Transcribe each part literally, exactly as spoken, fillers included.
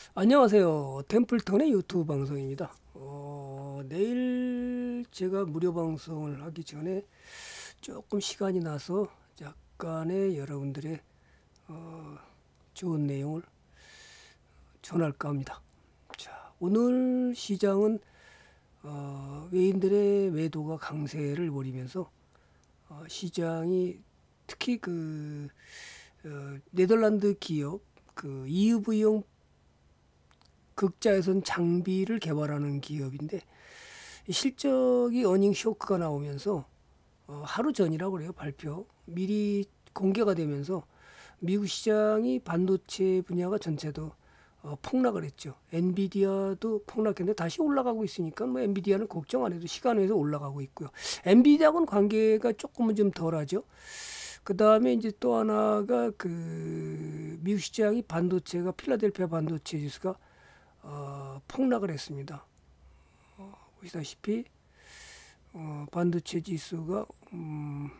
안녕하세요. 템플턴의 유튜브 방송입니다. 어, 내일 제가 무료 방송을 하기 전에 조금 시간이 나서 약간의 여러분들의 어, 좋은 내용을 전할까 합니다. 자, 오늘 시장은 어, 외인들의 매도가 강세를 벌이면서 어, 시장이 특히 그 어, 네덜란드 기업 그 이유브이용 극자외선 장비를 개발하는 기업인데 실적이 어닝 쇼크가 나오면서 어, 하루 전이라고 그래요. 발표 미리 공개가 되면서 미국 시장이 반도체 분야가 전체도 어, 폭락을 했죠. 엔비디아도 폭락했는데 다시 올라가고 있으니까 뭐 엔비디아는 걱정 안 해도 시간에서 올라가고 있고요. 엔비디아하고는 관계가 조금은 좀 덜하죠. 그 다음에 이제 또 하나가 그 미국 시장이 반도체가 필라델피아 반도체 지수가 어, 폭락을 했습니다. 어, 보시다시피 어, 반도체 지수가 음,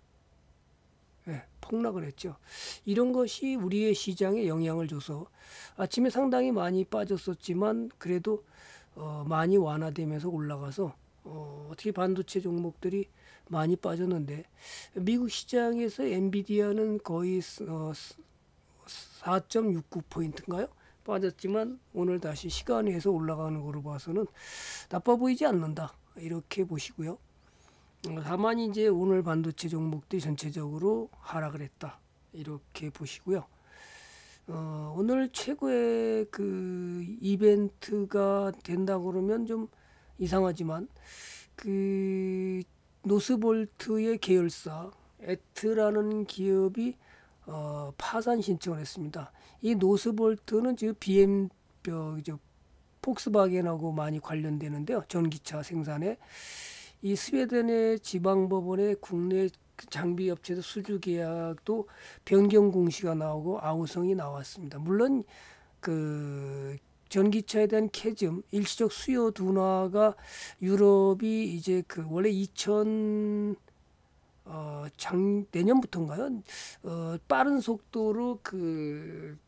네, 폭락을 했죠. 이런 것이 우리의 시장에 영향을 줘서 아침에 상당히 많이 빠졌었지만 그래도 어, 많이 완화되면서 올라가서 어, 어떻게 반도체 종목들이 많이 빠졌는데 미국 시장에서 엔비디아는 거의 어, 사 점 육구 포인트인가요? 빠졌지만 오늘 다시 시간에서 올라가는 거로 봐서는 나빠 보이지 않는다. 이렇게 보시고요. 다만 이제 오늘 반도체 종목들이 전체적으로 하락을 했다. 이렇게 보시고요. 어, 오늘 최고의 그 이벤트가 된다고 그러면 좀 이상하지만 그 노스볼트의 계열사 에트라는 기업이 어, 파산 신청을 했습니다. 이 노스볼트는 지금 비엠 저, 저, 폭스바겐하고 많이 관련되는데요. 전기차 생산에 이 스웨덴의 지방법원의 국내 장비 업체도 수주 계약도 변경 공시가 나오고 아우성이 나왔습니다. 물론 그 전기차에 대한 캐즘, 일시적 수요 둔화가 유럽이 이제 그 원래 이천 어, 장 내년부터인가요? 어, 빠른 속도로 그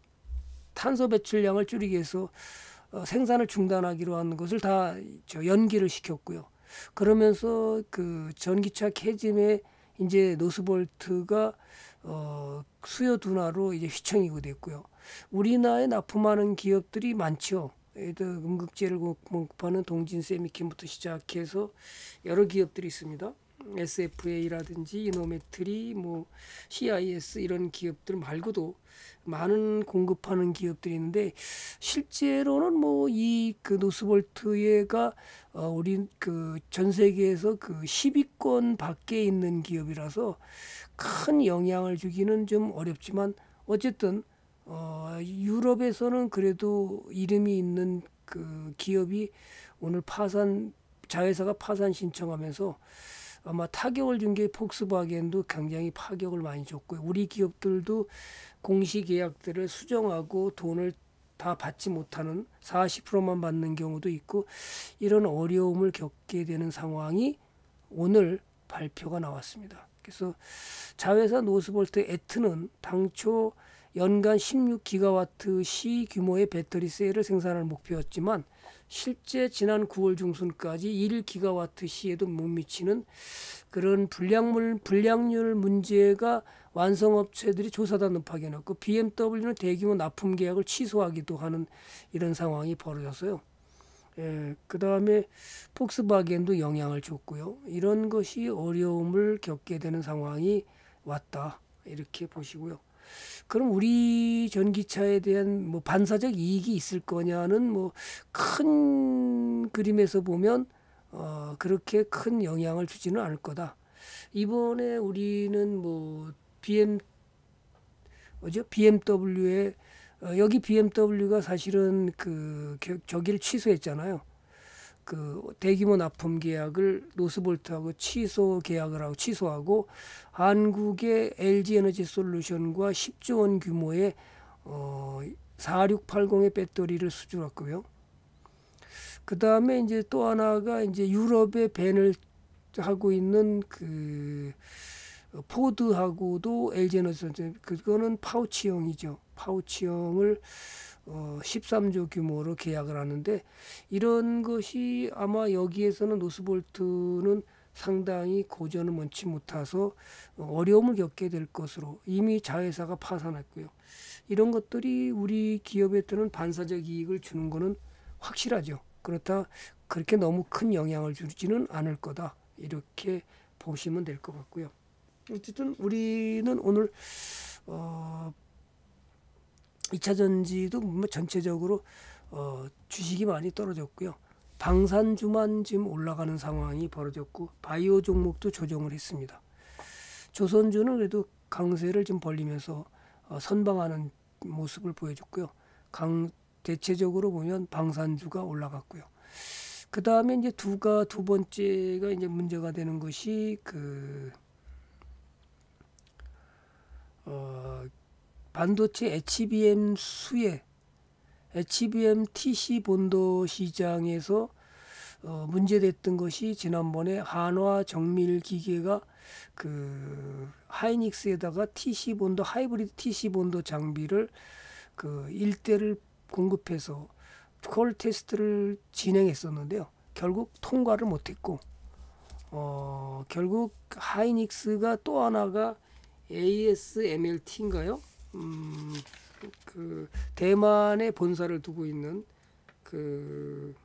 탄소 배출량을 줄이기 위해서 어, 생산을 중단하기로 한 것을 다 저 연기를 시켰고요. 그러면서 그 전기차 캐즘에 이제 노스볼트가 어, 수요 둔화로 이제 휘청이고 됐고요. 우리나라에 납품하는 기업들이 많죠. 예를 음극재를 공급하는 동진 세미캠부터 시작해서 여러 기업들이 있습니다. 에스에프에이라든지 이노메트리, 뭐 씨아이에스 이런 기업들 말고도 많은 공급하는 기업들이 있는데 실제로는 뭐 이 그 노스볼트가 어 우리 그 전 세계에서 그 십 위권 밖에 있는 기업이라서 큰 영향을 주기는 좀 어렵지만 어쨌든 어 유럽에서는 그래도 이름이 있는 그 기업이 오늘 파산 자회사가 파산 신청하면서 아마 타격을 준 게 폭스바겐도 굉장히 파격을 많이 줬고요. 우리 기업들도 공시계약들을 수정하고 돈을 다 받지 못하는 사십 퍼센트만 받는 경우도 있고 이런 어려움을 겪게 되는 상황이 오늘 발표가 나왔습니다. 그래서 자회사 노스볼트 에트는 당초 연간 십육 기가와트 시 규모의 배터리 셀을 생산할 목표였지만 실제 지난 구월 중순까지 일 기가와트 시에도 못 미치는 그런 불량물 불량률 문제가 완성업체들이 조사단을 파견했고 비엠더블유는 대규모 납품 계약을 취소하기도 하는 이런 상황이 벌어졌어요. 예, 그 다음에 폭스바겐도 영향을 줬고요. 이런 것이 어려움을 겪게 되는 상황이 왔다. 이렇게 보시고요. 그럼 우리 전기차에 대한 뭐 반사적 이익이 있을 거냐는 뭐 큰 그림에서 보면 어 그렇게 큰 영향을 주지는 않을 거다. 이번에 우리는 뭐 비엠 뭐죠? 비엠더블유의 어 여기 비엠더블유가 사실은 그 저기를 취소했잖아요. 그 대규모 납품 계약을 노스볼트하고 취소 계약을 하고 취소하고 한국의 엘지에너지솔루션과 십조 원 규모의 어 사육팔공의 배터리를 수주했고요. 그 다음에 이제 또 하나가 이제 유럽에 밴을 하고 있는 그 포드하고도 엘지에너지 그거는 파우치형이죠. 파우치형을 어, 십삼 조 규모로 계약을 하는데, 이런 것이 아마 여기에서는 노스볼트는 상당히 고전을 원치 못해서 어려움을 겪게 될 것으로, 이미 자회사가 파산했고요. 이런 것들이 우리 기업에 드는 반사적 이익을 주는 것은 확실하죠. 그렇다 그렇게 너무 큰 영향을 주지는 않을 거다, 이렇게 보시면 될 것 같고요. 어쨌든 우리는 오늘 어, 이 차 전지도 뭐 전체적으로 어, 주식이 많이 떨어졌고요. 방산주만 지금 올라가는 상황이 벌어졌고, 바이오 종목도 조정을 했습니다. 조선주는 그래도 강세를 좀 벌리면서 어, 선방하는 모습을 보여줬고요. 강 대체적으로 보면 방산주가 올라갔고요. 그 다음에 이제 두가 두 번째가 이제 문제가 되는 것이 그 어, 반도체 에이치비엠 수혜, 에이치비엠 티씨 본도 시장에서 어, 문제됐던 것이, 지난번에 한화 정밀 기계가 그 하이닉스에다가 티씨 본도, 하이브리드 티씨 본도 장비를 그 일대를 공급해서 콜 테스트를 진행했었는데요. 결국 통과를 못했고, 어, 결국 하이닉스가 또 하나가 에이에스엠엘티인가요? 음, 그 대만에 본사를 두고 있는 그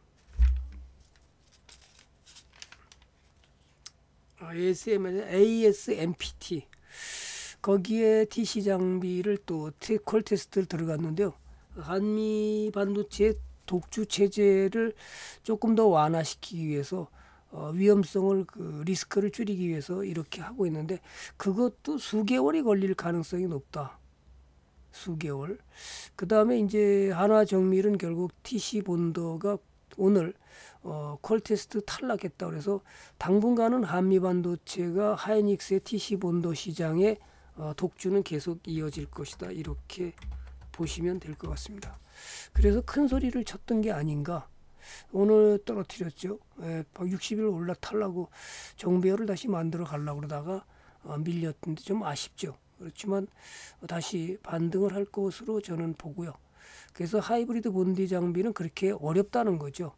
에이에스엠피티, 거기에 티씨 장비를 또 콜 테스트를 들어갔는데요. 한미 반도체 독주 체제를 조금 더 완화시키기 위해서 어, 위험성을 그 리스크를 줄이기 위해서 이렇게 하고 있는데, 그것도 수개월이 걸릴 가능성이 높다. 수개월. 그 다음에 이제 한화정밀은 결국 티씨 본도가 오늘 어, 콜 테스트 탈락했다 그래서 당분간은 한미 반도체가 하이닉스의 티씨 본도 시장에 어, 독주는 계속 이어질 것이다, 이렇게 보시면 될 것 같습니다. 그래서 큰 소리를 쳤던 게 아닌가. 오늘 떨어뜨렸죠. 예, 백육십 일 올라타려고 정배열을 다시 만들어 가려고 그러다가 어, 밀렸는데 좀 아쉽죠. 그렇지만 다시 반등을 할 것으로 저는 보고요. 그래서 하이브리드 본디 장비는 그렇게 어렵다는 거죠.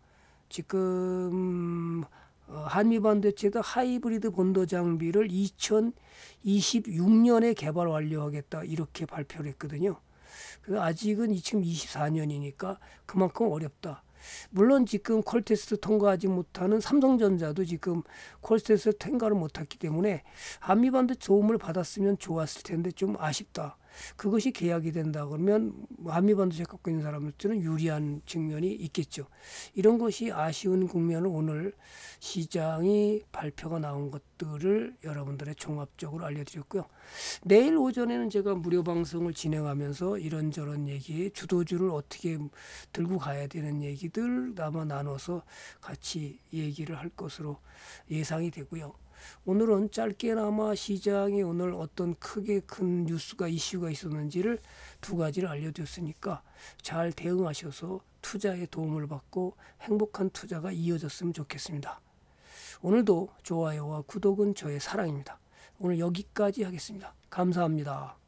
지금 어, 한미반도체도 하이브리드 본도 장비를 이천이십육 년에 개발 완료하겠다, 이렇게 발표를 했거든요. 그래서 아직은 이천이십사 년이니까 그만큼 어렵다. 물론 지금 콜 테스트 통과하지 못하는 삼성전자도 지금 콜 테스트 통과를 못했기 때문에 한미반도체 도움을 받았으면 좋았을 텐데 좀 아쉽다. 그것이 계약이 된다 그러면 한미반도체 갖고 있는 사람들은 유리한 측면이 있겠죠. 이런 것이 아쉬운 국면을 오늘 시장이 발표가 나온 것들을 여러분들의 종합적으로 알려드렸고요. 내일 오전에는 제가 무료 방송을 진행하면서 이런저런 얘기, 주도주를 어떻게 들고 가야 되는 얘기들 아마 나눠서 같이 얘기를 할 것으로 예상이 되고요. 오늘은 짧게나마 시장에 오늘 어떤 크게 큰 뉴스가 이슈가 있었는지를 두 가지를 알려드렸으니까 잘 대응하셔서 투자에 도움을 받고 행복한 투자가 이어졌으면 좋겠습니다. 오늘도 좋아요와 구독은 저의 사랑입니다. 오늘 여기까지 하겠습니다. 감사합니다.